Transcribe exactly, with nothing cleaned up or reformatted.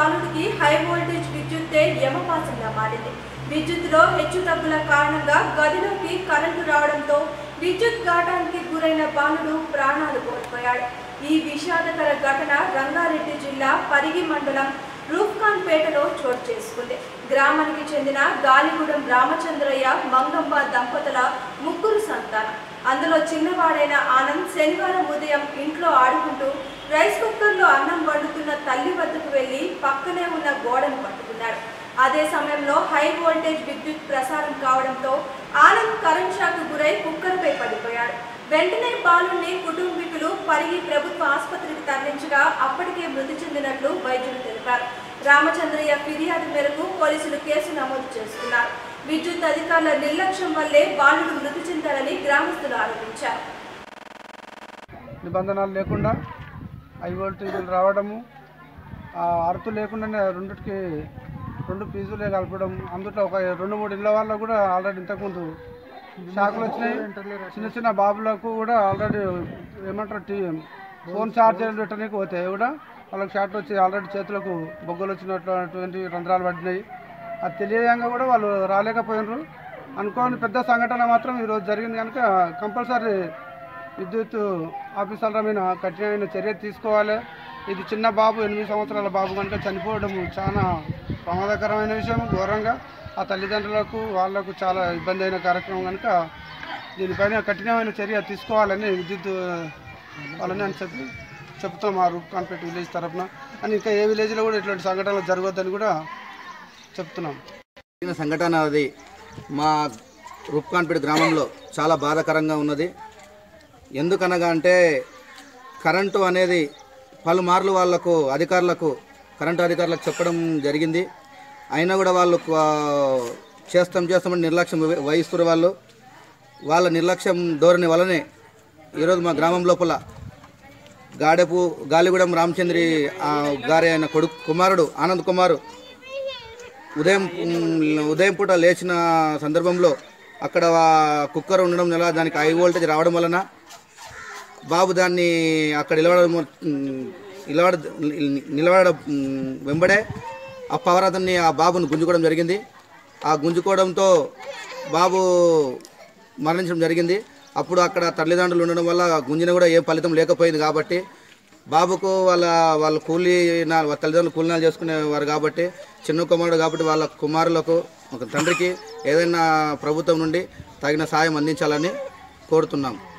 బాలుడికి high voltage విద్యుత్తే యమపాసంగా మారింది. విద్యుత్తులో హెచ్చుతగ్గుల కారణంగా గదిలోకి కరెంటు రావడంతో విద్యుత్ ఘాతానికి గురైన బాలుడు ప్రాణాలు కోల్పోయాడు. ఈ విషాదకర ఘటన రంగారెడ్డి జిల్లా పరిగి మండలం రూప్ఖాన్పేటలో చోటు చేసుకుంది. గ్రామానికి చెందిన గాలిగూడెం రామచంద్రయ్య మంగమ్మ దంపతుల ముగ్గురు సంతానం. అందులో చిన్నవాడైన ఆనంద్ శనివారం ఉదయం ఇంట్లో ఆడుకుంటూ రైస్ కుక్కర్లో అన్నం వండుతున్న తల్లి వద్దకు వెళ్లి పక్కనే ఉన్న గోడను పట్టుకున్నాడు. అదే సమయంలో హై వోల్టేజ్ విద్యుత్ ప్రసారం కావడంతో ఆనంద్ కరెంట్ షాక్ గురై కుక్కర్పై పడిపోయాడు. వెంటనే బాలుని కుటుంబీకులు పరిగి ప్రభుత్వ ఆసుపత్రికి తరలించగా అప్పటికే మృతి చెందినట్లు వైద్యులు తెలిపారు. రామచంద్రయ్య ఫిర్యాదు మేరకు పోలీసులు కేసు నమోదు చేసుకున్నారు. విద్యుత్ అధికారుల నిర్లక్ష్యం వల్లే బాలుడు మృతి చెందారని గ్రామస్తులు ఆరోపించారు. నిబంధనలు లేకుండా హై వోల్టేజీలు రావడము, అరుతు లేకుండానే రెండుకి రెండు ఫీజులే కలపడం, అందులో ఒక రెండు మూడు ఇళ్ళ వాళ్ళకు కూడా ఆల్రెడీ ఇంతకుముందు షాకులు వచ్చినాయి. చిన్న చిన్న బాబులకు కూడా ఆల్రెడీ ఏమంటారు టీ ఫోన్ ఛార్జర్ పెట్టడానికి పోతే కూడా వాళ్ళకి షార్ట్ వచ్చి ఆల్రెడీ చేతులకు బొగ్గలు వచ్చినటువంటి రంధ్రాలు పడినాయి. అది తెలియదంగా కూడా వాళ్ళు రాలేకపోయినారు. అనుకోని పెద్ద సంఘటన మాత్రం ఈరోజు జరిగింది కనుక కంపల్సరీ విద్యుత్ ఆఫీసర్ల మీద కఠినమైన చర్య తీసుకోవాలి. ఇది చిన్న బాబు, ఎనిమిది సంవత్సరాల బాబు కనుక చనిపోవడం చాలా ప్రమాదకరమైన విషయం. ఘోరంగా ఆ తల్లిదండ్రులకు వాళ్లకు చాలా ఇబ్బంది అయిన కార్యక్రమం కనుక దీనిపైన కఠినమైన చర్య తీసుకోవాలని విద్యుత్ వాళ్ళని అని చెప్పి చెప్తున్నాం మా రూప్ఖాన్పేట విలేజ్ తరఫున. అని ఇంకా ఏ విలేజ్లో కూడా ఇట్లాంటి సంఘటనలు జరగవద్దని కూడా చెప్తున్నాం. సంఘటన అది మా రూప్ఖాన్పేట గ్రామంలో చాలా బాధాకరంగా ఉన్నది. ఎందుకనగా అంటే కరెంటు అనేది పలుమార్లు వాళ్లకు అధికారులకు కరెంటు అధికారులకు చెప్పడం జరిగింది. అయినా కూడా వాళ్ళు చేస్తాం చేస్తామని నిర్లక్ష్యం వహిస్తున్న వాళ్ళు వాళ్ళ నిర్లక్ష్యం ధోరణి వల్లనే ఈరోజు మా గ్రామం లోపల గాడెపు గాలిగూడెం రామచంద్రి గారి ఆయన కొడుకు కుమారుడు ఆనంద్ కుమారు ఉదయం ఉదయం పూట లేచిన సందర్భంలో అక్కడ కుక్కర్ ఉండడం వల్ల దానికి హై వోల్టేజ్ రావడం వలన బాబు దాన్ని అక్కడ నిలబడడం నిలబడ నిలబడడం వెంబడే ఆ పవర్ అతన్ని ఆ బాబును గుంజుకోవడం జరిగింది. ఆ గుంజుకోవడంతో బాబు మరణించడం జరిగింది. అప్పుడు అక్కడ తల్లిదండ్రులు ఉండడం వల్ల గుంజిన కూడా ఏం ఫలితం లేకపోయింది. కాబట్టి బాబుకు వాళ్ళ వాళ్ళ కూలీ వాళ్ళ తల్లిదండ్రులు కూలీనాలు చేసుకునేవారు కాబట్టి చిన్న కుమారుడు కాబట్టి వాళ్ళ కుమారులకు ఒక తండ్రికి ఏదైనా ప్రభుత్వం నుండి తగిన సాయం అందించాలని కోరుతున్నాం.